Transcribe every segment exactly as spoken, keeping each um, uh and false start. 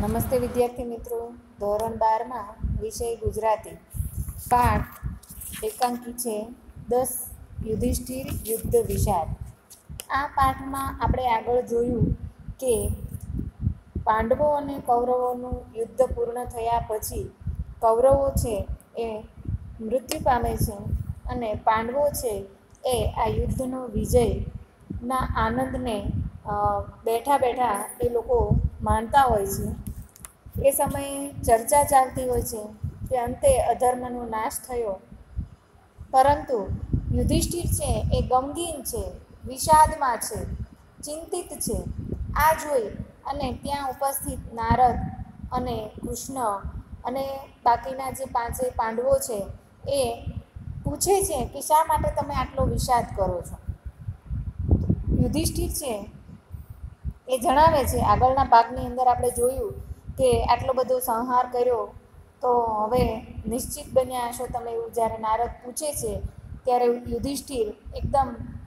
નમસ્તે વિદ્યાર્થી મિત્રો. ધોરણ બારમાં વિષય ગુજરાતી, પાઠ એકાંકી છે દસ, યુધિષ્ઠિર યુદ્ધ વિષાદ. આ પાઠમાં આપણે આગળ જોયું કે પાંડવો અને કૌરવોનું યુદ્ધ પૂર્ણ થયા પછી કૌરવો છે એ મૃત્યુ પામે છે અને પાંડવો છે એ આ યુદ્ધનો વિજયના આનંદને બેઠા બેઠા એ લોકો માણતા હોય છે. એ સમયે ચર્ચા ચાલતી હોય છે કે અંતે અધર્મનો નાશ થયો, પરંતુ યુધિષ્ઠિર છે એ ગમગીન છે, વિષાદમાં છે, ચિંતિત છે. આ જોઈ અને ત્યાં ઉપસ્થિત નારદ અને કૃષ્ણ અને બાકીના જે પાંચે પાંડવો છે એ પૂછે છે કે શા માટે તમે આટલો વિષાદ કરો છો. યુધિષ્ઠિર છે એ જણાવે છે, આગળના ભાગની અંદર આપણે જોયું કે આટલો બધો સંહાર કર્યો તો હવે નિશ્ચિત બન્યા હશો તમે, એવું જ્યારે નારદ પૂછે છે ત્યારે યુધિષ્ઠિર એકદમ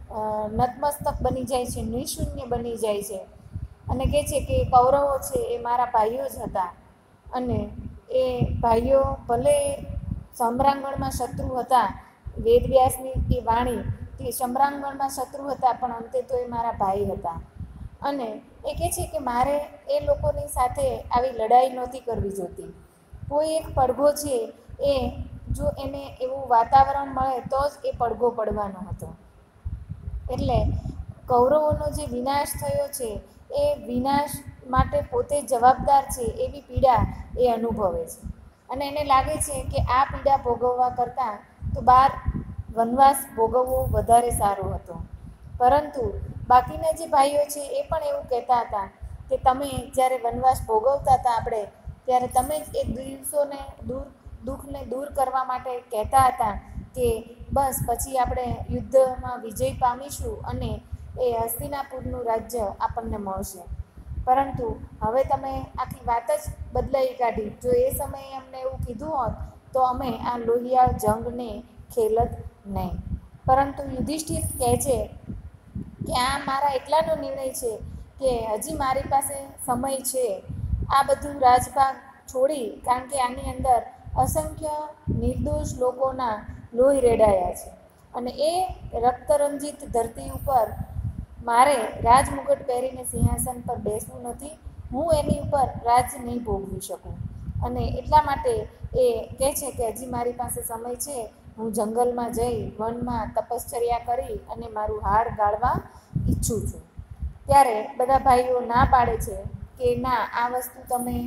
નતમસ્તક બની જાય છે, નિઃશૂન્ય બની જાય છે અને કહે છે કે કૌરવો છે એ મારા ભાઈઓ જ હતા અને એ ભાઈઓ ભલે સમ્રાંગણમાં શત્રુ હતા, વેદવ્યાસની એ વાણી તે સમ્રાંગણમાં શત્રુ હતા પણ અંતે તો એ મારા ભાઈ હતા. અને એ કહે છે કે મારે એ લોકોની સાથે આવી લડાઈ નહોતી કરવી જોતી. કોઈ એક પડઘો છે એ જો એને એવું વાતાવરણ મળે તો જ એ પડઘો પડવાનો હતો. એટલે કૌરવોનો જે વિનાશ થયો છે એ વિનાશ માટે પોતે જવાબદાર છે એવી પીડા એ અનુભવે છે અને એને લાગે છે કે આ પીડા ભોગવવા કરતાં તો બાર વનવાસ ભોગવવો વધારે સારો હતો. પરંતુ બાકીના જે ભાઈઓ છે એ પણ એવું કહેતા હતા કે તમે જ્યારે વનવાસ ભોગવતા હતા આપણે, ત્યારે તમે જ એ દિવસોને દૂર દુઃખને દૂર કરવા માટે કહેતા હતા કે બસ પછી આપણે યુદ્ધમાં વિજય પામીશું અને એ હસ્તિનાપુરનું રાજ્ય આપણને મળશે. પરંતુ હવે તમે આખી વાત જ બદલાઈ કાઢી. જો એ સમયે અમને એવું કીધું હોત તો અમે આ લોહિયાળ જંગને ખેલત નહીં. પરંતુ યુધિષ્ઠિર કહે છે કે આ મારા એકલાનો નિર્ણય છે કે હજી મારી પાસે સમય છે આ બધું રાજભાગ છોડી, કારણ કે આની અંદર અસંખ્ય નિર્દોષ લોકોના લોહી રેડાયા છે અને એ રક્તરંજિત ધરતી ઉપર મારે રાજમુગટ પહેરીને સિંહાસન પર બેસવું નથી. હું એની ઉપર રાજ નહીં ભોગવી શકું અને એટલા માટે એ કહે છે કે હજી મારી પાસે સમય છે. હું જંગલમાં જઈ વનમાં તપશ્ચર્યા કરી અને મારું હાડ ગાળવા ઈચ્છું છું. ત્યારે બધા ભાઈઓ ના પાડે છે કે ના, આ વસ્તુ તમે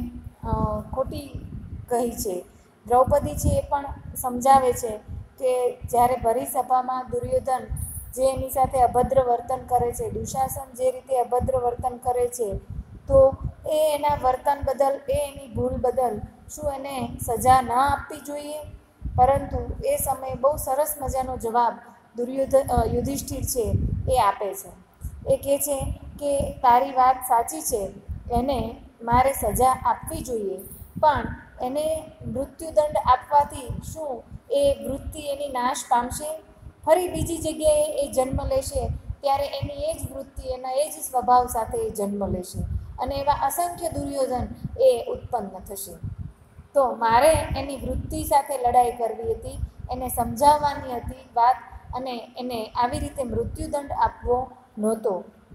ખોટી કહી છે. દ્રૌપદી છે એ પણ સમજાવે છે કે જ્યારે ભરી સભામાં દુર્યોધન જે એની સાથે અભદ્ર વર્તન કરે છે, દુશાસન જે રીતે અભદ્ર વર્તન કરે છે, તો એ એના વર્તન બદલ, એ એની ભૂલ બદલ શું એને સજા ન આપવી જોઈએ? પરંતુ એ સમયે બહુ સરસ મજાનો જવાબ દુર્યોધન યુધિષ્ઠિર છે એ આપે છે. એ કહે છે કે તારી વાત સાચી છે, એને મારે સજા આપવી જોઈએ, પણ એને મૃત્યુદંડ આપવાથી શું એ વૃત્તિ એની નાશ પામશે? ફરી બીજી જગ્યાએ એ જન્મ લેશે ત્યારે એની એ જ વૃત્તિ, એના એ જ સ્વભાવ સાથે એ જન્મ લેશે અને એવા અસંખ્ય દુર્યોધન એ ઉત્પન્ન થશે. તો મારે એની વૃત્તિ સાથે લડાઈ કરવી હતી, એને સમજાવવાની હતી વાત અને એને આવી રીતે મૃત્યુદંડ આપવો નહોતો,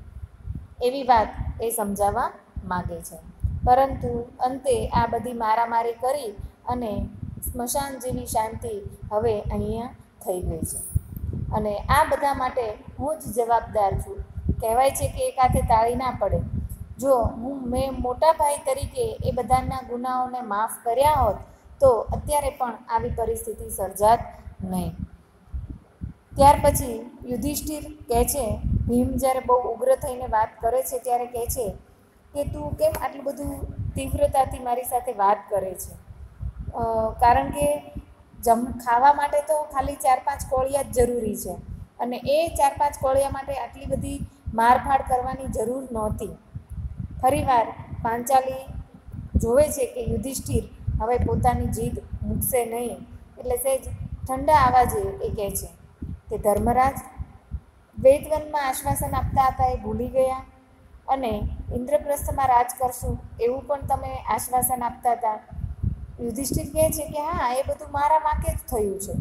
એવી વાત એ સમજાવવા માગે છે. પરંતુ અંતે આ બધી મારામારી કરી અને સ્મશાન જેવી શાંતિ હવે અહીંયા થઈ ગઈ છે અને આ બધા માટે હું જ જવાબદાર છું. કહેવાય છે કે એક હાથે તાળી ના પડે. જો હું મેં મોટા ભાઈ તરીકે એ બધાના ગુનાઓને માફ કર્યા હોત તો અત્યારે પણ આવી પરિસ્થિતિ સર્જાત નહીં. ત્યાર પછી યુધિષ્ઠિર કહે છે, ભીમ જ્યારે બહુ ઉગ્ર થઈને વાત કરે છે ત્યારે કહે છે કે તું કેમ આટલું બધું તીવ્રતાથી મારી સાથે વાત કરે છે? કારણ કે જમ ખાવા માટે તો ખાલી ચાર પાંચ કોળિયા જ જરૂરી છે અને એ ચાર પાંચ કોળિયા માટે આટલી બધી મારફાડ કરવાની જરૂર નહોતી. ફરીવાર પાંચાલી જોવે છે કે યુધિષ્ઠિર હવે પોતાની જીદ મૂકશે નહીં, એટલે સહેજ ઠંડા આવાજે એ કહે છે કે ધર્મરાજ, વેદવનમાં આશ્વાસન આપતા હતા એ ભૂલી ગયા અને ઇન્દ્રપ્રસ્થમાં રાજ કરશું એવું પણ તમે આશ્વાસન આપતા હતા. યુધિષ્ઠિર કહે છે કે હા, એ બધું મારા વાંકે જ થયું છે.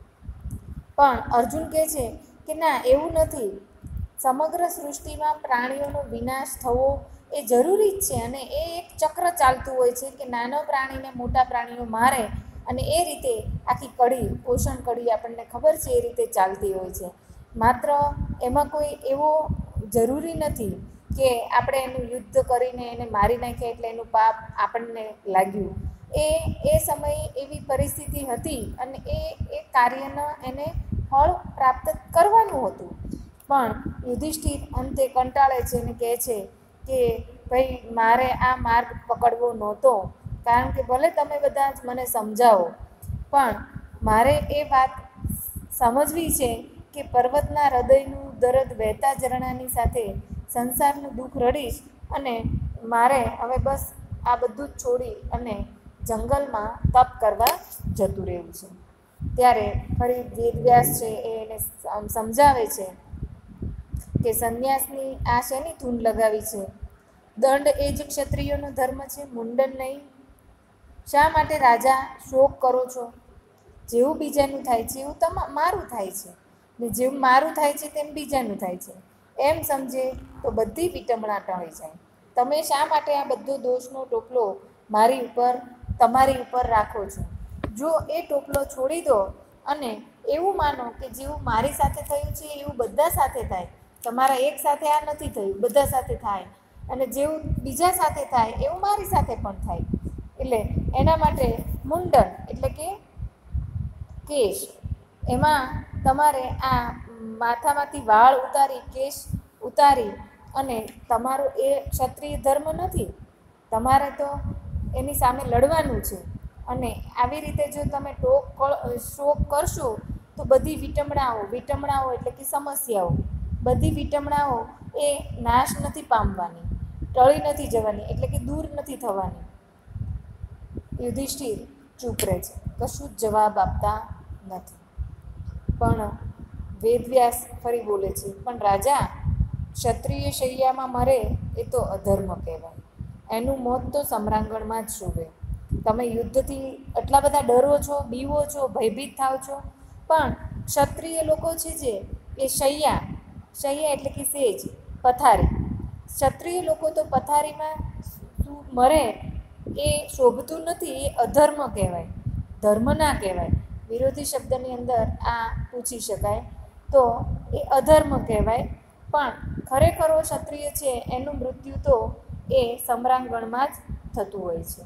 પણ અર્જુન કહે છે કે ના, એવું નથી. સમગ્ર સૃષ્ટિમાં પ્રાણીઓનો વિનાશ થવો એ જરૂરી જ છે, અને એ એક ચક્ર ચાલતું હોય છે કે નાનો પ્રાણીને મોટા પ્રાણીઓ મારે, અને એ રીતે આખી કડી, પોષણ કડી આપણને ખબર છે એ રીતે ચાલતી હોય છે. માત્ર એમાં કોઈ એવો જરૂરી નથી કે આપણે એનું યુદ્ધ કરીને એને મારી નાખીએ એટલે એનું પાપ આપણને લાગ્યું. એ એ સમયે એવી પરિસ્થિતિ હતી, અને એ એ કાર્યના એને ફળ પ્રાપ્ત કરવાનું હતું. પણ યુધિષ્ઠિર અંતે કંટાળે છે અને કહે છે કે ભાઈ, મારે આ માર્ગ પકડવો નહોતો, કારણ કે ભલે તમે બધા જ મને સમજાવો, પણ મારે એ વાત સમજવી છે કે પર્વતના હૃદયનું દર્દ વહેતા ઝરણાની સાથે સંસારનું દુઃખ રડીશ, અને મારે હવે બસ આ બધું જ છોડી અને જંગલમાં તપ કરવા જતું રહેવું છે. ત્યારે ફરી વેદવ્યાસ છે એ એને સમજાવે છે કે સંન્યાસની આ શેની ધૂન લગાવી છે? દંડ એ જ ક્ષત્રિયોનો ધર્મ છે, મુંડન નહીં. શા માટે રાજા શોક કરો છો? જેવું બીજાનું થાય છે એવું તમા મારું થાય છે, ને જેવું મારું થાય છે તેમ બીજાનું થાય છે. એમ સમજે તો બધી વિટંબણા ટળી જાય. તમે શા માટે આ બધો દોષનો ટોપલો મારી ઉપર, તમારી ઉપર રાખો છો? જો એ ટોપલો છોડી દો અને એવું માનો કે જેવું મારી સાથે થયું છે એવું બધા સાથે થાય. તમારા એક સાથે આ નથી થયું, બધા સાથે થાય, અને જેવું બીજા સાથે થાય એવું મારી સાથે પણ થાય. એટલે એના માટે મુંડન એટલે કે કેશ, એમાં તમારે આ માથામાંથી વાળ ઉતારી, કેશ ઉતારી, અને તમારો એ ક્ષત્રિય ધર્મ નથી. તમારે તો એની સામે લડવાનું છે. અને આવી રીતે જો તમે ટોક શોક કરશો તો બધી વિટંબણાઓ, વિટંબણાઓ એટલે કે સમસ્યાઓ, બધી વિટંબણાઓ એ નાશ નથી પામવાની, ટળી નથી જવાની, એટલે કે દૂર નથી થવાની. યુધિષ્ઠિર ચૂપ રહે છે, કશું જ જવાબ આપતા નથી. પણ વેદવ્યાસ ફરી બોલે છે, પણ રાજા, ક્ષત્રિય શૈયામાં મરે એ તો અધર્મ કહેવાય. એનું મોત તો સમ્રાંગણમાં જ શોભે. તમે યુદ્ધથી એટલા બધા ડરો છો, બીવો છો, ભયભીત થાવ છો, પણ ક્ષત્રિય લોકો છે જે એ શૈયા, શૈયા એટલે કે સેજ, પથારી. ક્ષત્રિય લોકો તો પથારીમાં મરે એ શોભતું નથી, એ અધર્મ કહેવાય, ધર્મ ના કહેવાય. વિરોધી શબ્દની અંદર આ પૂછી શકાય તો એ અધર્મ કહેવાય. પણ ખરેખરો ક્ષત્રિય છે એનું મૃત્યુ તો એ સમ્રાંગણમાં જ થતું હોય છે.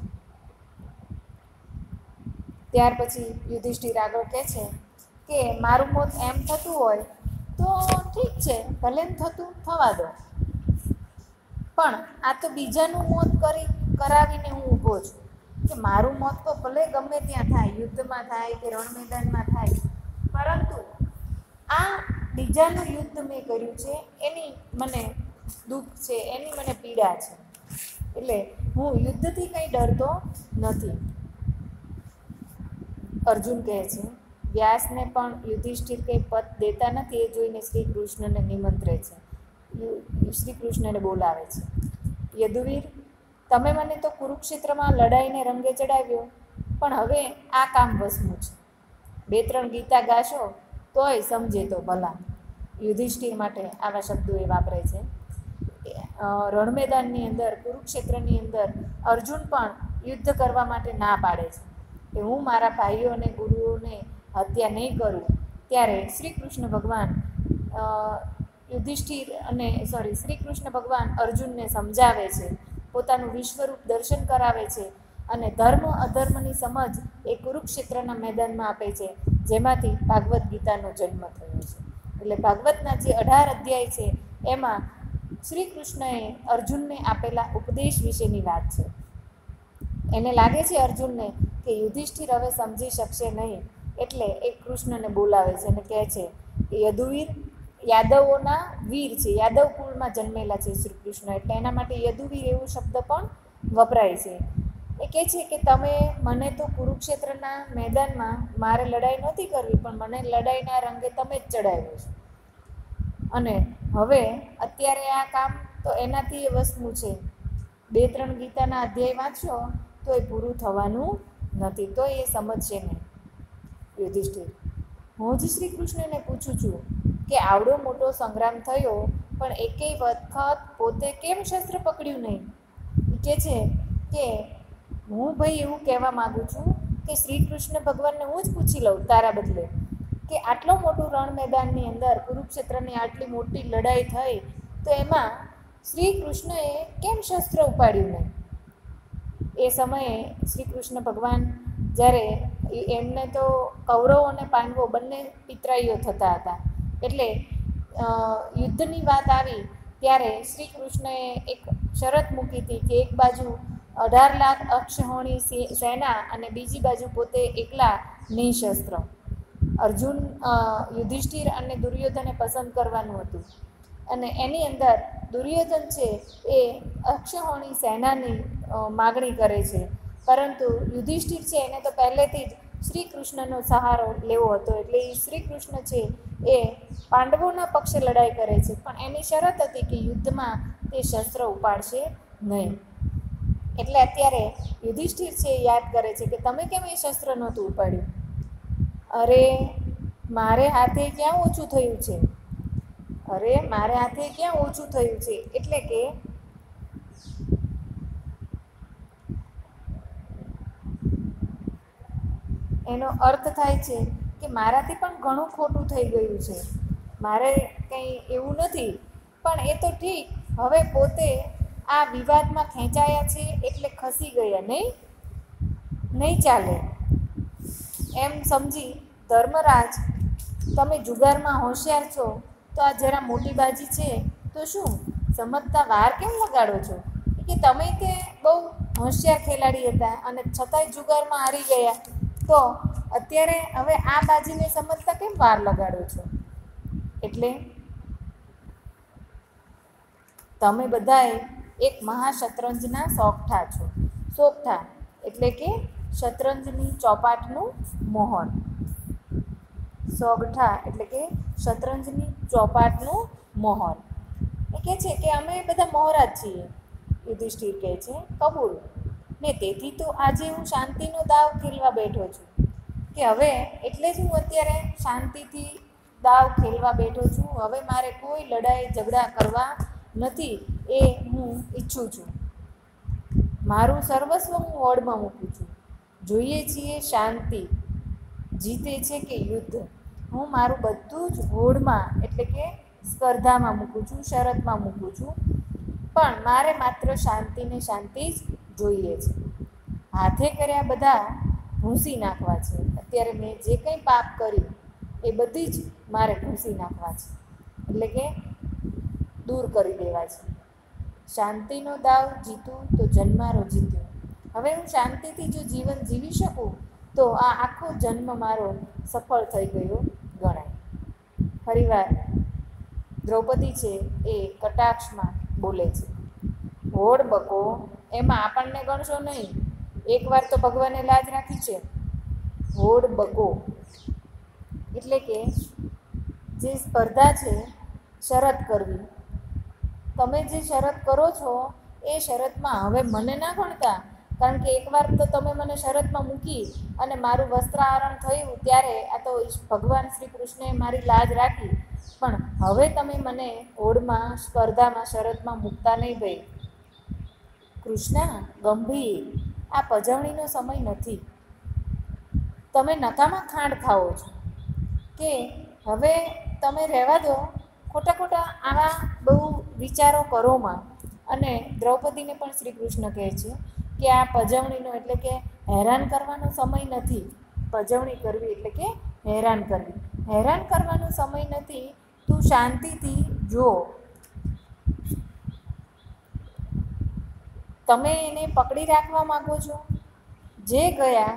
ત્યાર પછી યુધિષ્ઠિર આગળ કહે છે કે મારું મોત એમ થતું હોય તો ઠીક છે, ભલે એમ થતું થવા દો, પણ આ તો બીજાનું મોત કરી કરાવીને હું ઊભો છું. કે મારું મોત તો ભલે ગમે ત્યાં થાય, યુદ્ધમાં થાય કે રણ મેદાનમાં થાય, પરંતુ આ બીજાનું યુદ્ધ મેં કર્યું છે એની મને દુઃખ છે, એની મને પીડા છે. એટલે હું યુદ્ધથી કંઈ ડરતો નથી. અર્જુન કહે છે, વ્યાસને પણ યુધિષ્ઠિર કંઈ પદ દેતા નથી એ જોઈને શ્રી કૃષ્ણને નિમંત્રે છે, શ્રી કૃષ્ણને બોલાવે છે. યદુવીર, તમે મને તો કુરુક્ષેત્રમાં લડાઈને રંગે ચડાવ્યો, પણ હવે આ કામ વસવું છે. બે ત્રણ ગીતા ગાશો તોય સમજે તો ભલા. યુધિષ્ઠિર માટે આવા શબ્દો એ વાપરે છે. રણ મેદાનની અંદર, કુરુક્ષેત્રની અંદર અર્જુન પણ યુદ્ધ કરવા માટે ના પાડે છે કે હું મારા ભાઈઓ અને ગુરુઓને હત્યા નહીં કરું. ત્યારે શ્રી કૃષ્ણ ભગવાન યુધિષ્ઠિર અને સોરી શ્રી કૃષ્ણ ભગવાન અર્જુનને સમજાવે છે, પોતાનું વિશ્વરૂપ દર્શન કરાવે છે, અને ધર્મ અધર્મની સમજ એ કુરુક્ષેત્રના મેદાનમાં આપે છે, જેમાંથી ભાગવદ્ ગીતાનો જન્મ થયો છે. એટલે ભાગવતના જે અઢાર અધ્યાય છે એમાં શ્રી કૃષ્ણએ અર્જુનને આપેલા ઉપદેશ વિશેની વાત છે. એને લાગે છે અર્જુનને કે યુધિષ્ઠિર હવે સમજી શકશે નહીં, એટલે એ કૃષ્ણને બોલાવે છે અને કહે છે કે યદુવીર, યાદવોના વીર છે, યાદવ કુળમાં જન્મેલા છે શ્રી કૃષ્ણ, એટલે એના માટે યદુવીર એવો શબ્દ પણ વપરાય છે. એ કહે છે કે તમે મને તો કુરુક્ષેત્રના મેદાનમાં મારે લડાઈ નહોતી કરવી, પણ મને લડાઈના રંગે તમે જ ચડાવ્યો છે, અને હવે અત્યારે આ કામ તો એનાથી એ વસ્તુ છે બે ત્રણ ગીતાના અધ્યાય વાંચશો તો એ પૂરું થવાનું નથી, તો એ સમજશે નહીં. યુધિષ્ઠિર: હું જ શ્રી કૃષ્ણને પૂછું છું કે આવડો મોટો સંગ્રામ થયો પણ એકેય વખત પોતે કેમ શસ્ત્ર પકડ્યું નહીં? કે છે કે હું ભાઈ એવું કહેવા માગું છું કે શ્રી કૃષ્ણ ભગવાનને હું જ પૂછી લઉં તારા બદલે કે આટલો મોટું રણ મેદાનની અંદર કુરુક્ષેત્રની આટલી મોટી લડાઈ થઈ તો એમાં શ્રી કૃષ્ણએ કેમ શસ્ત્ર ઉપાડ્યું નહીં? એ સમયે શ્રી કૃષ્ણ ભગવાન જ્યારે એમને તો કૌરવો અને પાંડવો બંને પિતરાઈઓ થતા હતા, એટલે યુદ્ધની વાત આવી ત્યારે શ્રી કૃષ્ણએ એક શરત મૂકી હતી કે એક બાજુ અઢાર લાખ અક્ષહોણી સેના અને બીજી બાજુ પોતે એકલા નિશસ્ત્ર. અર્જુન યુધિષ્ઠિર અને દુર્યોધને પસંદ કરવાનું હતું અને એની અંદર દુર્યોધન છે એ અક્ષહોણી સેનાની માગણી કરે છે, પરંતુ યુધિષ્ઠિર છે એને તો પહેલેથી જ શ્રી કૃષ્ણનો સહારો લેવો હતો, એટલે એ શ્રી કૃષ્ણ છે એ પાંડવોના પક્ષે લડાઈ કરે છે, પણ એની શરત હતી કે યુદ્ધમાં તે શસ્ત્ર ઉપાડશે નહીં. એટલે અત્યારે યુધિષ્ઠિર છે યાદ કરે છે કે તમે કેમ એ શસ્ત્ર નહોતું ઉપાડ્યું? અરે મારે હાથે ક્યાં ઓછું થયું છે અરે મારે હાથે ક્યાં ઓછું થયું છે એટલે કે એનો અર્થ થાય છે કે મારાથી પણ ઘણું ખોટું થઈ ગયું છે, મારે કંઈ એવું નથી, પણ એ તો ઠીક, હવે પોતે આ વિવાદમાં ખેંચાયા છે એટલે ખસી ગયા, નહીં નહીં ચાલે એમ સમજી ધર્મરાજ તમે જુગારમાં હોશિયાર છો તો આ જરા મોટી બાજી છે તો શું સમજતા વાર કેમ લગાડો છો? કે તમે તે બહુ હોશિયાર ખેલાડી હતા અને છતાંય જુગારમાં હારી ગયા, તો અત્યારે હવે આ બાજીને સમજતા કેમ વાર લગાડો છો? એટલે તમે બધાએ એક મહાશતરંજના શોખઠા છો. શોખઠા એટલે કે શતરંજની ચોપાટનું મોહર. સોગઠા એટલે કે શતરંજની ચોપાટનું મોહર. એ કહે છે કે અમે બધા મોહરા જ છીએ. યુધિષ્ઠિર કહે છે કબૂલ, ને તેથી તો આજે હું શાંતિનો દાવ ખેલવા બેઠો છું, કે હવે એટલે જ હું અત્યારે શાંતિથી દાવ ખેલવા બેઠો છું. હવે મારે કોઈ લડાઈ ઝઘડા કરવા નથી એ હું ઈચ્છું છું. મારું સર્વસ્વ હું હોડમાં મૂકું છું. જોઈએ છીએ શાંતિ જીતે છે કે યુદ્ધ. હું મારું બધું જ હોડમાં એટલે કે સ્પર્ધામાં મૂકું છું, શરતમાં મૂકું છું, પણ મારે માત્ર શાંતિને શાંતિ જ જોઈએ છે. હાથે કર્યા બધા ભૂંસી નાખવા છે. અત્યારે મેં જે કંઈ પાપ કર્યું એ બધી જ મારે ભૂંસી નાખવા છે, એટલે કે દૂર કરી દેવા છે. શાંતિનો દાવ જીતું તો જન્મારો જીત્યો. હવે હું શાંતિથી જો જીવન જીવી શકું તો આ આખો જન્મ મારો સફળ થઈ ગયો ગણાય. ફરીવાર દ્રૌપદી છે એ કટાક્ષમાં બોલે છે, હોડ બકો એમાં આપણને ગણશો નહીં, એકવાર તો ભગવાને લાજ રાખી છે. હોડ બકો એટલે કે જે સ્પર્ધા છે શરત કરવી. તમે જે શરત કરો છો એ શરતમાં હવે મને ના ગણતા, કારણ કે એકવાર તો તમે મને શરતમાં મૂકી અને મારું વસ્ત્રાહરણ થયું ત્યારે આ તો ભગવાન શ્રી કૃષ્ણએ મારી લાજ રાખી, પણ હવે તમે મને હોડમાં સ્પર્ધામાં શરતમાં મૂકતા નહીં ભાઈ. કૃષ્ણા ગંભીર, આ પજવણીનો સમય નથી. તમે નકામાં ખાંડ ખાઓ છો કે હવે તમે રહેવા દો, ખોટા ખોટા આવા બહુ વિચારો કરોમાં. અને દ્રૌપદીને પણ શ્રી કૃષ્ણ કહે છે કે આ પજવણીનો એટલે કે હેરાન કરવાનો સમય નથી. પજવણી કરવી એટલે કે હેરાન કરવી, હેરાન કરવાનો સમય નથી. તું શાંતિથી જો. તમે એને પકડી રાખવા માગો છો, જે ગયા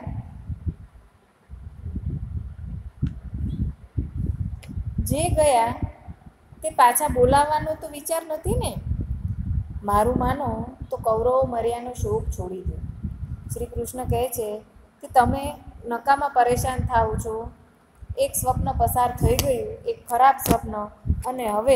જે ગયા તે પાછા બોલાવવાનો તો વિચાર નથી ને. મારું માનો તો કૌરવો મર્યાનો શોક છોડી દો. શ્રી કૃષ્ણ કહે છે કે તમે નકામાં પરેશાન થાઓ છો. એક સ્વપ્ન પસાર થઈ ગયું, એક ખરાબ સ્વપ્ન, અને હવે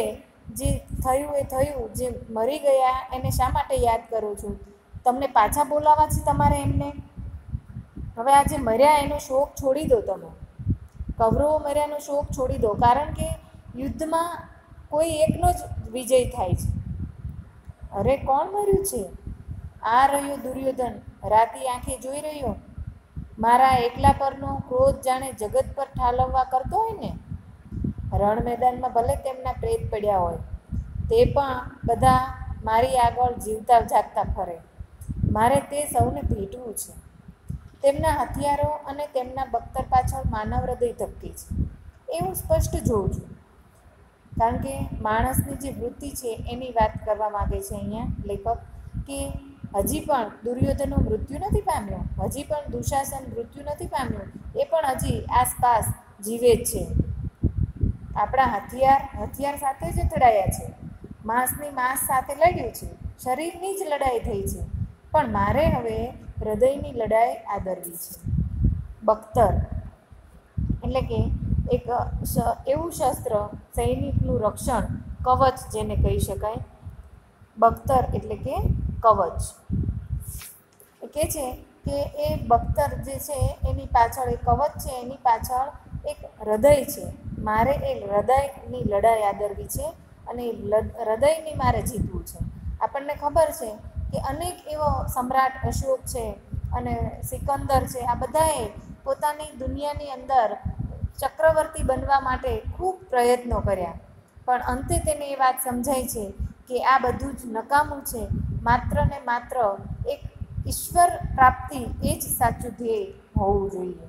જે થયું એ થયું, જે મરી ગયા એને શા માટે યાદ કરો છો? તમને પાછા બોલાવવા છે તમારે એમને? હવે આ જે મર્યા એનો શોક છોડી દો. તમે કૌરવો મર્યાનો શોક છોડી દો, કારણ કે યુદ્ધમાં કોઈ એકનો જ વિજય થાય છે. અરે કોણ મર્યું છે? આ રહ્યો દુર્યોધન, રાતી આંખે જોઈ રહ્યો. મારા એકલા પરનો ક્રોધ જાણે જગત પર ઠાલવવા કરતો હોય ને. રણ મેદાનમાં ભલે તેમના પ્રેત પડ્યા હોય, તે પણ બધા મારી આગળ જીવતા જાગતા ફરે. મારે તે સૌને ભેટવું છે. તેમના હથિયારો અને તેમના બખ્તર પાછળ માનવ હૃદય ધબકે છે. એ હું સ્પષ્ટ જોઉં છું. કારણ કે માણસની જે વૃત્તિ છે એની વાત કરવા માગે છે અહીંયા લેખક, કે હજી પણ દુર્યોધનનો મૃત્યુ નથી પામ્યો, હજી પણ દુશાસન મૃત્યુ નથી પામ્યો, એ પણ હજી આસપાસ જીવે જ છે. આપણા હથિયાર હથિયાર સાથે જ અથડાયા છે, માંસની માંસ સાથે લડ્યું છે, શરીરની જ લડાઈ થઈ છે, પણ મારે હવે હૃદયની લડાઈ આદરવી છે. બખ્તર એટલે કે એક એવું શસ્ત્ર, સૈનિકનું રક્ષણ, કવચ જેને કહી શકાય. બખ્તર એટલે કે કવચ. એ કહે છે કે એ બખ્તર જે છે એની પાછળ, એ કવચ છે એની પાછળ એક હૃદય છે. મારે એ હૃદયની લડાઈ આદરવી છે અને હૃદયની મારે જીતવું છે. આપણને ખબર છે કે અનેક એવો સમ્રાટ અશોક છે અને સિકંદર છે, આ બધાએ પોતાની દુનિયાની અંદર ચક્રવર્તી બનવા માટે ખૂબ પ્રયત્નો કર્યા, પણ અંતે તેને એ વાત સમજાય છે કે આ બધું જ નકામું છે. માત્ર ને માત્ર એક ઈશ્વર પ્રાપ્તિ એ જ સાચું ધ્યેય હોવું જોઈએ.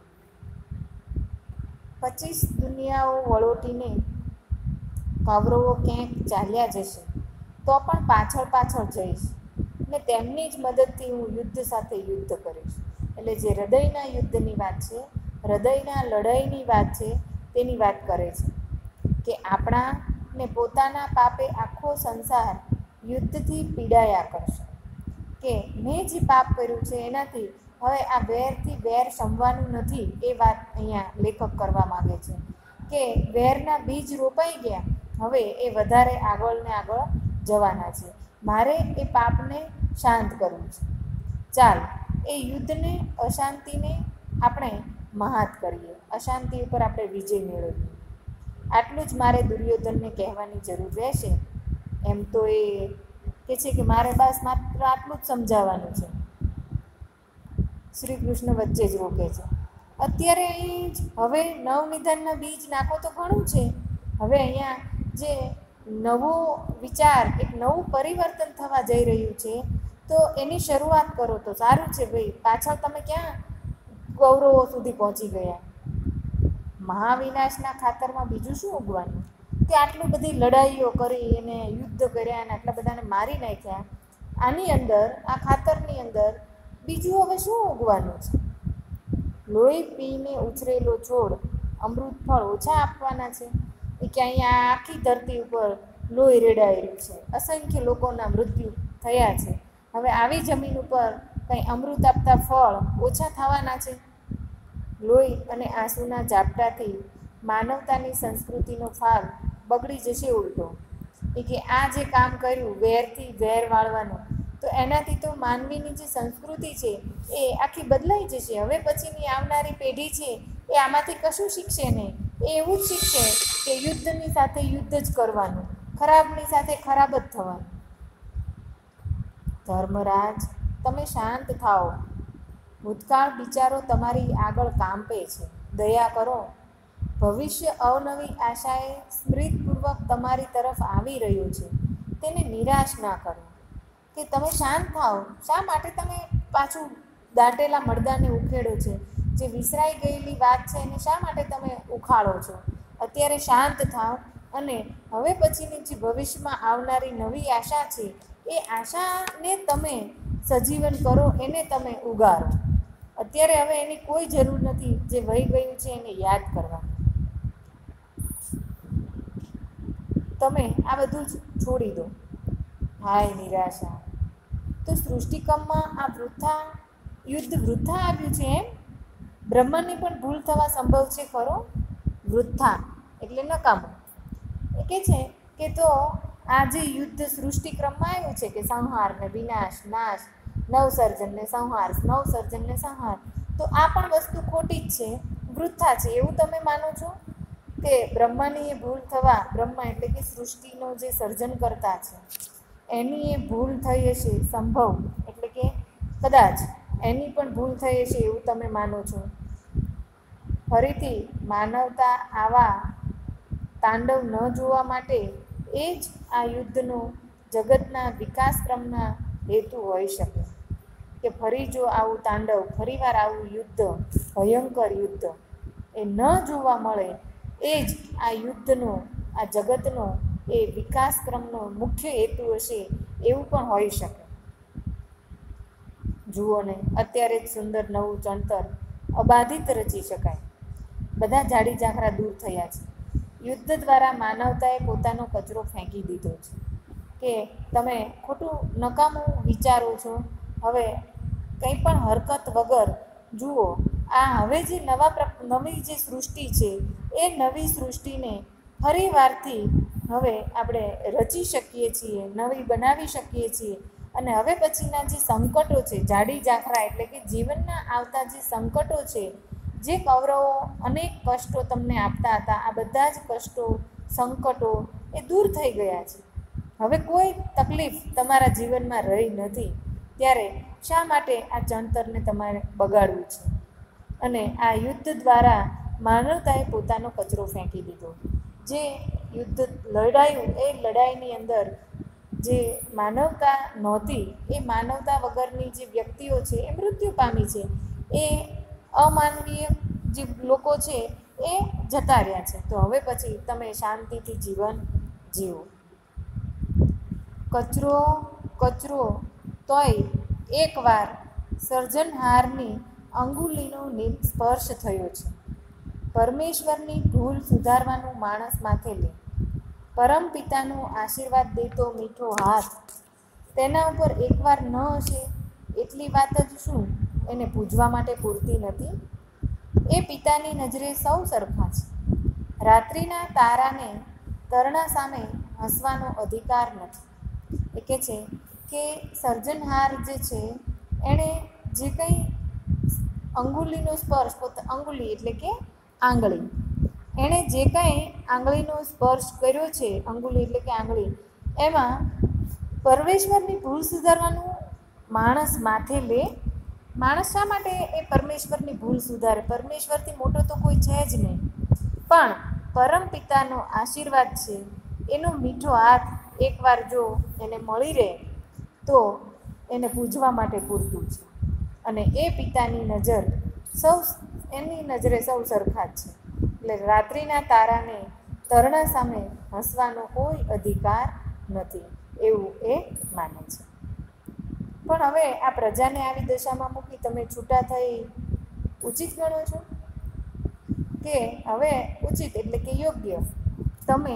પચીસ દુનિયાઓ વળોટીને કૌરવો ક્યાંક ચાલ્યા જશે તો પણ પાછળ પાછળ જઈશ ને તેમની જ મદદથી હું યુદ્ધ સાથે યુદ્ધ કરીશ. એટલે જે હૃદયના યુદ્ધની વાત છે, હૃદયના લડાઈની વાત છે, તેની વાત કરે છે કે આપણા ને પોતાના પાપે આખો સંસાર યુદ્ધથી પીડાયા કરશે. કે મેં જે પાપ કર્યું છે એનાથી હવે આ વેરથી વેર શમવાનું નથી. એ વાત અહીંયા લેખક કરવા માગે છે કે વેરના બીજ રોપાઈ ગયા, હવે એ વધારે આગળ ને આગળ જવાના છે. મારે એ પાપને શાંત કરવું છે. ચાલ એ યુદ્ધને, અશાંતિને આપણે મહાત કરીએ, અશાંતિ ઉપર આપણે વિજય મેળવીએ. આટલું જ મારે દુર્યોધનને કહેવાની જરૂર રહેશે. એમ તો એ કહે છે કે મારે બસ માત્ર આટલું જ સમજાવવાનું છે. શ્રી કૃષ્ણ વચ્ચે જ રોકે છે. અત્યારે અહીં જ હવે નવનિધાનના બીજ નાખો તો ઘણું છે. હવે અહીંયા જે નવો વિચાર, એક નવું પરિવર્તન થવા જઈ રહ્યું છે, તો એની શરૂઆત કરો તો સારું છે. ભાઈ પાછળ તમે ક્યાં કૌરવો સુધી પહોંચી ગયા? મહાવિનાશના ખાતરમાં બીજું શું ઉગવાનું? કે આટલી બધી લડાઈઓ કરી અને યુદ્ધ કર્યા અને આટલા બધાને મારી નાખ્યા, આની અંદર, આ ખાતરની અંદર બીજું હવે શું ઉગવાનું છે? લોહી પીને ઉછરેલો છોડ અમૃત ફળ ઓછા આપવાના છે? એ કે અહીંયા આખી ધરતી ઉપર લોહી રેડાઈ રહ્યું છે, અસંખ્ય લોકોના મૃત્યુ થયા છે. હવે આવી જમીન ઉપર કંઈ અમૃત આપતા ફળ ઓછા થવાના છે? લોહી અને આંસુના ઝાપટાથી માનવતાની સંસ્કૃતિનો ફાલ બગડી જશે ઉલટો. એ કે આ જે કામ કર્યું વેરથી વેર વાળવાનું, તો એનાથી તો માનવીની જે સંસ્કૃતિ છે એ આખી બદલાઈ જશે. હવે પછીની આવનારી પેઢી છે એ આમાંથી કશું શીખશે નહીં. એ એવું જ શીખશે કે યુદ્ધની સાથે યુદ્ધ જ કરવાનું, ખરાબની સાથે ખરાબ જ થવાનું. ધર્મરાજ, તમે શાંત થાઓ. ભૂતકાળ બિચારો તમારી આગળ કાંપે છે. દયા કરો. ભવિષ્ય અવનવી આશાએ સ્મૃતિપૂર્વક તમારી તરફ આવી રહ્યું છે. તેને નિરાશ ના કરો. કે તમે શાંત થાઓ. શા માટે તમે પાછું દાટેલા મરદાને ઉખેડો છે? જે વિસરાઈ ગયેલી વાત છે એને શા માટે તમે ઉખાડો છો? અત્યારે શાંત થાઓ અને હવે પછીની જે ભવિષ્યમાં આવનારી નવી આશા છે એ આશાને તમે સજીવન કરો, એને તમે ઉગારો. અત્યારે હવે એની કોઈ જરૂર નથી. જે વહી ગયું છે એને યાદ કરવા. તમે આ બધું જ છોડી દો. હાય નિરાશા! તો સૃષ્ટિક્રમમાં આ વૃથા યુદ્ધ વૃથા આવ્યું છે એમ? બ્રહ્માંડની પણ ભૂલ થવા સંભવ છે ખરો? વૃથા એટલે નકામું. એ કહે છે કે તો આ જે યુદ્ધ સૃષ્ટિક્રમમાં આવ્યું છે કે સંહાર ને વિનાશ, નાશ, નવસર્જન ને સંહાર, નવસર્જન ને સંહાર, તો આ પણ વસ્તુ ખોટી જ છે, વૃથા છે, એવું તમે માનો છો? કે બ્રહ્માની એ ભૂલ થવા, બ્રહ્મા એટલે કે સૃષ્ટિનો જે સર્જન કરતા છે એની એ ભૂલ થઈ હશે, સંભવ એટલે કે કદાચ એની પણ ભૂલ થઈ હશે એવું તમે માનો છો? ફરીથી માનવતા આવા તાંડવ ન જોવા માટે એ જ આ યુદ્ધનો જગતના વિકાસક્રમના હેતુ હોઈ શકે કે ફરી જો આવું તાંડવ, ફરીવાર આવું યુદ્ધ, ભયંકર યુદ્ધ એ ન જોવા મળે, એ જ આ યુદ્ધનો, આ જગતનો એ વિકાસક્રમનો મુખ્ય હેતુ હશે એવું પણ હોઈ શકે. જુઓ ને, અત્યારે જ સુંદર નવું ચણતર અબાધિત રચી શકાય. બધા જાડી ઝાંખરા દૂર થયા છે. યુદ્ધ દ્વારા માનવતાએ પોતાનો કચરો ફેંકી દીધો છે કે તમે ખોટું નકામું વિચારો છો. હવે કંઈ પણ હરકત વગર જુઓ, આ હવે જે નવા નવી જે સૃષ્ટિ છે એ નવી સૃષ્ટિને ફરી વારથી હવે આપણે રચી શકીએ છીએ, નવી બનાવી શકીએ છીએ. અને હવે પછીના જે સંકટો છે, જાડી ઝાંખરા એટલે કે જીવનના આવતા જે સંકટો છે, જે કૌરવો અનેક કષ્ટો તમને આપતા હતા, આ બધા જ કષ્ટો, સંકટો એ દૂર થઈ ગયા છે. હવે કોઈ તકલીફ તમારા જીવનમાં રહી નથી. ત્યારે શા માટે આ ચણતરને તમારે બગાડવું છે? અને આ યુદ્ધ દ્વારા માનવતાએ પોતાનો કચરો ફેંકી દીધો. જે યુદ્ધ લડાયું એ લડાઈની અંદર જે માનવતા નહોતી, એ માનવતા વગરની જે વ્યક્તિઓ છે એ મૃત્યુ પામી છે. એ અમાનવીય જે લોકો છે એ જતા રહ્યા છે. તો હવે પછી તમે શાંતિથી જીવન જીવો. કચરો કચરો તોય એકવાર સર્જનહારની અંગુલીનો સ્પર્શ થયો છે. પરમેશ્વરની ભૂલ સુધારવાનું માણસ માથે લે. પરમપિતાનો આશીર્વાદ દેતો મીઠો હાથ તેના ઉપર એકવાર ન હશે એટલી વાત જ શું એને પૂજવા માટે પૂરતી નથી? એ પિતાની નજરે સૌ સરખા છે. રાત્રિના તારાને તરણા સામે હસવાનો અધિકાર નથી. એ કહે છે કે સર્જનહાર જે છે એણે જે કંઈ અંગુલીનો સ્પર્શ, પોતે અંગુલી એટલે કે આંગળી, એણે જે કંઈ આંગળીનો સ્પર્શ કર્યો છે, અંગુલી એટલે કે આંગળી, એમાં પરમેશ્વરની ભૂલ સુધારવાનું માણસ માથે લે. માણસ શા માટે એ પરમેશ્વરની ભૂલ સુધારે? પરમેશ્વરથી મોટો તો કોઈ છે જ નહીં. પણ પરમપિતાનો આશીર્વાદ છે, એનો મીઠો હાથ એકવાર જો એને મળી રહે તો એને પૂજવા માટે પૂરતું છે. અને એ પિતાની નજર સૌ, એની નજરે સૌ સરખા જ છે. એટલે રાત્રિના તારાને તરણા સામે હસવાનો કોઈ અધિકાર નથી એવું એ માને છે. પણ હવે આ પ્રજાને આવી દશામાં મૂકી તમે છૂટા થઈ ઉચિત ગણો છો? કે હવે ઉચિત એટલે કે યોગ્ય તમે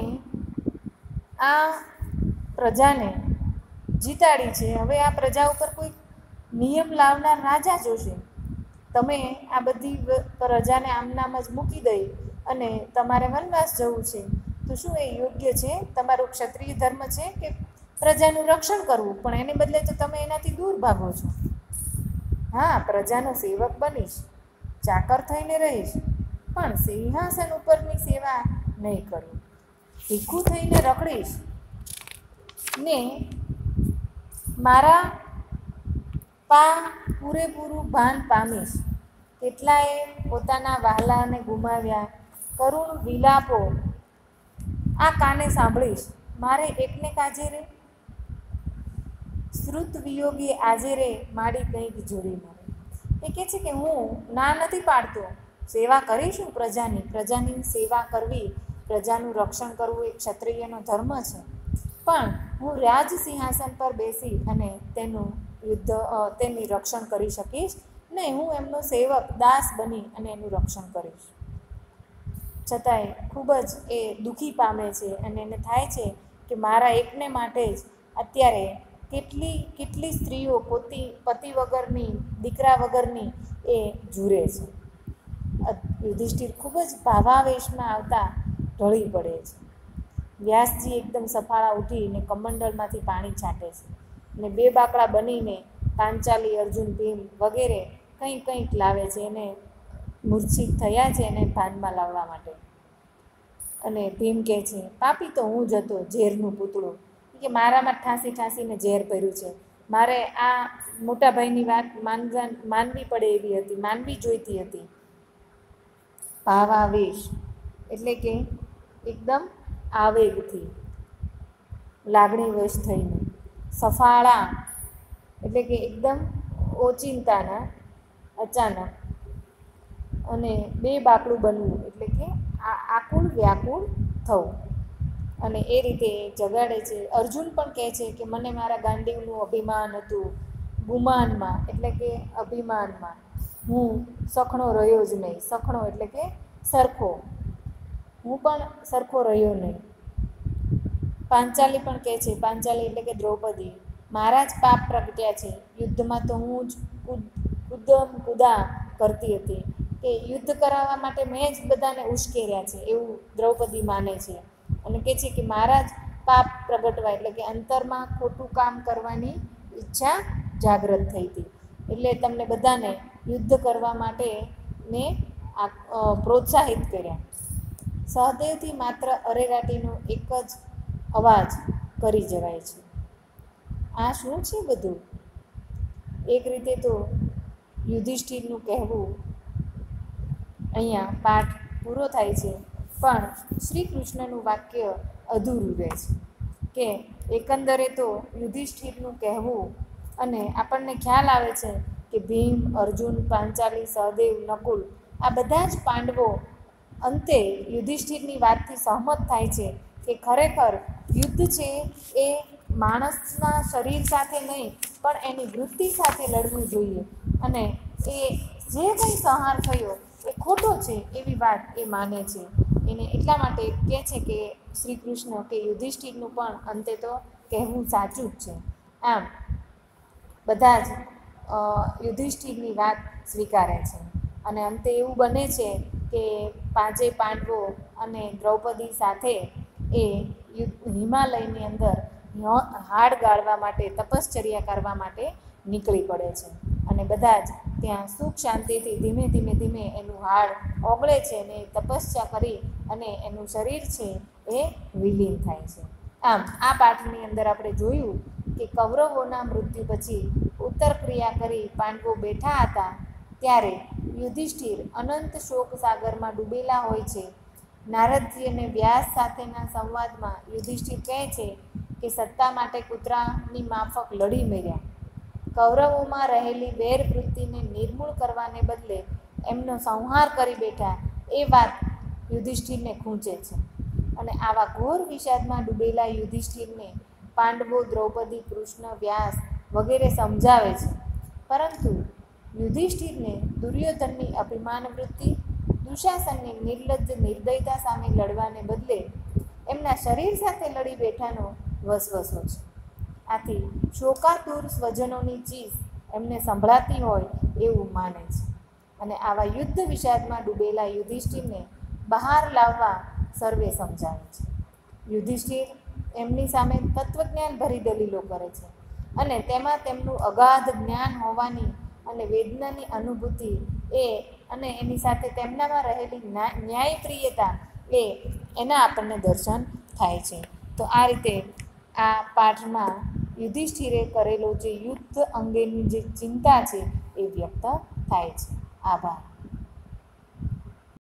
આ પ્રજાને જીતાડી છે, હવે આ પ્રજા ઉપર કોઈ નિયમ લાવનાર રાજા જોશે. તમે આ બધી પ્રજાને આમનામ જ મૂકી દઈ અને તમારે વનવાસ જવું છે, તો શું એ યોગ્ય છે? તમારો ક્ષત્રિય ધર્મ છે કે પ્રજાનું રક્ષણ કરવું? પણ એને બદલે તો તમે એનાથી દૂર ભાગો છો. હા, પ્રજાનો સેવક બનીશ, ચાકર થઈને રહીશ, પણ સિંહાસન ઉપરની સેવા નહીં કરું. ભીખું થઈને રખડીશ ને મારા પા પૂરેપૂરું ભાન પામીશ. કેટલાએ પોતાના વહાલાને ગુમાવ્યા, કરુણ વિલાપો આ કાને સાંભળીશ. મારે એકને કાજે રે, શ્રુત વિયોગી આજે રે, માડી કંઈક જોડી મારે. એ કહે છે કે હું ના નથી પાડતો, સેવા કરીશું પ્રજાની. પ્રજાની સેવા કરવી, પ્રજાનું રક્ષણ કરવું એ ક્ષત્રિયનો ધર્મ છે. પણ હું રાજ સિંહાસન પર બેસી અને તેનું યુદ્ધ તેની રક્ષણ કરી શકીશ નહીં. હું એમનો સેવક, દાસ બની અને એનું રક્ષણ કરીશ. છતાંય ખૂબ જ એ દુઃખી પામે છે અને એને થાય છે કે મારા એકને માટે જ અત્યારે કેટલી કેટલી સ્ત્રીઓ પોતી પતિ વગરની, દીકરા વગરની એ ઝૂરે છે. યુધિષ્ઠિર ખૂબ જ ભાવાવેશમાં આવતા ઢળી પડે છે. વ્યાસજી એકદમ સફાળા ઉઠીને કમંડલમાંથી પાણી છાંટે છે અને બે બાકડા બનીને પાંચાલી, અર્જુન, ભીમ વગેરે કંઈક કંઈક લાવે છે એને મૂર્છિત થયા છે એને ભાનમાં લાવવા માટે. અને ભીમ કહે છે, પાપી તો હું જ હતો, ઝેરનું પૂતળું, કે મારામાં ઠાંસી ઠાંસીને ઝેર ભર્યું છે. મારે આ મોટા ભાઈની વાત માનવા માનવી પડે એવી હતી, માનવી જોઈતી હતી. ભાવાવેશ એટલે કે એકદમ આવેગથી, લાગણીવશ થઈને. સફાળા એટલે કે એકદમ ઓચિંતાના, અચાનક. અને બે બાકડું બનવું એટલે કે આ આકુળ વ્યાકુળ થવું. અને એ રીતે જગાડે છે. અર્જુન પણ કહે છે કે મને મારા ગાંડીવનું અભિમાન હતું. ગુમાનમાં એટલે કે અભિમાનમાં હું સખણો રહ્યો જ નહીં. સખણો એટલે કે સરખો, હું પણ સરખો રહ્યો નહીં. પાંચાલી પણ કહે છે, પાંચાલી એટલે કે દ્રૌપદી, મારા જ પાપ પ્રગટ્યા છે. યુદ્ધમાં તો હું જ કુદ કુદમ કુદા કરતી હતી, કે યુદ્ધ કરાવવા માટે મેં જ બધાને ઉશ્કેર્યા છે એવું દ્રૌપદી માને છે. અને કહે છે કે મારા જ પાપ પ્રગટવા એટલે કે અંતરમાં ખોટું કામ કરવાની ઈચ્છા જાગૃત થઈ હતી, એટલે તમને બધાને યુદ્ધ કરવા માટે મેં પ્રોત્સાહિત કર્યા. સહદેવથી માત્ર અરેરાટીનો એક જ અવાજ કરી જવાય છે. આ શું છે બધું? એક રીતે તો યુધિષ્ઠિરનું કહેવું અહીંયા પાઠ પૂરો થાય છે, પણ શ્રી કૃષ્ણનું વાક્ય અધૂરું રહે છે. કે એકંદરે તો યુધિષ્ઠિરનું કહેવું અને આપણને ખ્યાલ આવે છે કે ભીમ, અર્જુન, પાંચાલી, સહદેવ, નકુલ આ બધા જ પાંડવો અંતે યુધિષ્ઠિરની વાતથી સહમત થાય છે કે ખરેખર યુદ્ધ છે એ માણસના શરીર સાથે નહીં પણ એની વૃત્તિ સાથે લડવું જોઈએ, અને એ જે કંઈ સંહાર થયો એ ખોટો છે એવી વાત એ માને છે. એને એટલા માટે કહે છે કે શ્રી કૃષ્ણ કે યુધિષ્ઠિરનું પણ અંતે તો કહેવું સાચું જ છે. આમ બધા જ યુધિષ્ઠિરની વાત સ્વીકારે છે. અને અંતે એવું બને છે કે પાંચેય પાંડવો અને દ્રૌપદી સાથે એ હિમાલયની અંદર હાડ ગાળવા માટે, તપશ્ચર્યા કરવા માટે નીકળી પડે છે. અને બધા જ ત્યાં સુખ શાંતિથી ધીમે ધીમે ધીમે એનું હાડ ઓગળે છે અને તપસ્યા કરી અને એનું શરીર છે એ વિલીન થાય છે. આમ આ પાઠની અંદર આપણે જોયું કે કૌરવોના મૃત્યુ પછી ઉત્તર ક્રિયા કરી પાંડવો બેઠા હતા ત્યારે યુધિષ્ઠિર અનંત શોક સાગરમાં ડૂબેલા હોય છે. નારદજી અને વ્યાસ સાથેના સંવાદમાં યુધિષ્ઠિર કહે છે કે સત્તા માટે કૂતરાની માફક લડી મર્યા. કૌરવોમાં રહેલી વેર વૃત્તિને નિર્મૂળ કરવાને બદલે એમનો સંહાર કરી બેઠા એ વાત યુધિષ્ઠિરને ખૂંચે છે. અને આવા ઘોર વિષાદમાં ડૂબેલા યુધિષ્ઠિરને પાંડવો, દ્રૌપદી, કૃષ્ણ, વ્યાસ વગેરે સમજાવે છે, પરંતુ યુધિષ્ઠિરને દુર્યોધનની અભિમાન વૃત્તિ, દુશાસનની નિર્લજ્જ નિર્દયતા સામે લડવાને બદલે એમના શરીર સાથે લડી બેઠાનો વસવસો છે. આથી શોકાતુર સ્વજનોની ચીસ એમને સંભળાતી હોય એવું માને છે. અને આવા યુદ્ધ વિષાદમાં ડૂબેલા યુધિષ્ઠિરને બહાર લાવવા સર્વે સમજાવે છે. યુધિષ્ઠિર એમની સામે તત્વજ્ઞાન ભરી દલીલો કરે છે અને તેમાં તેમનું અગાધ જ્ઞાન હોવાની અને વેદનાની અનુભૂતિ એ અને એની સાથે તેમનામાં રહેલી ન્યાયપ્રિયતા એ એના આપણને દર્શન થાય છે. તો આ રીતે આ પાઠમાં યુધિષ્ઠિરે કરેલો જે યુદ્ધ અંગેની જે ચિંતા છે એ વ્યક્ત થાય છે. આભાર.